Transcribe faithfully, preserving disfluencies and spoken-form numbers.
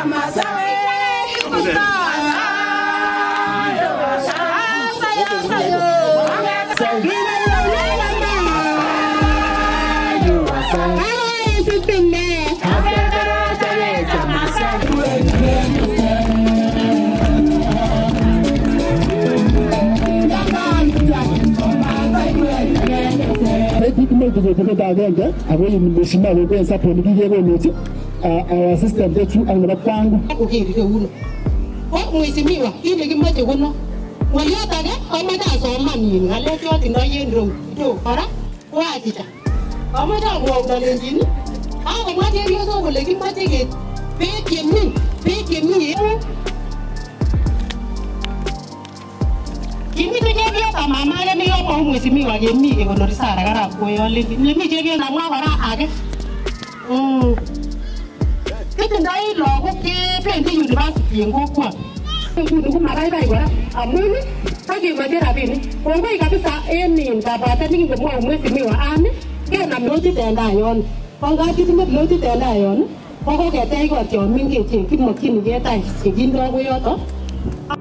our system that you are pangu ukirike uno wa mheshimiwa ile kimache kuno waliotage amada somani ngale chote ndaye ndo to ara wachicha amada ko dalenjini awo mache yoso kole kimache ke peke mi peke mi kimi tege ta mama le mi yo ko mheshimiwa ke mi ke kono risara kara ko yo le mi je na mwa kara age mm cái đấy lò cái cái cái gì đó tiền của của tôi cũng mà đây đây quá à mới đấy cái gì mà thế là gì còn cái cái sao em nhìn cả bà ta những cái mua mới thì mình ăn đấy cái làm lối tới đèn đài on con gái chứ mất lối tới đèn đài on con có cái tay của chồng mình cái chuyện cái một cái gì vậy tay chỉ nhìn đó với yo đó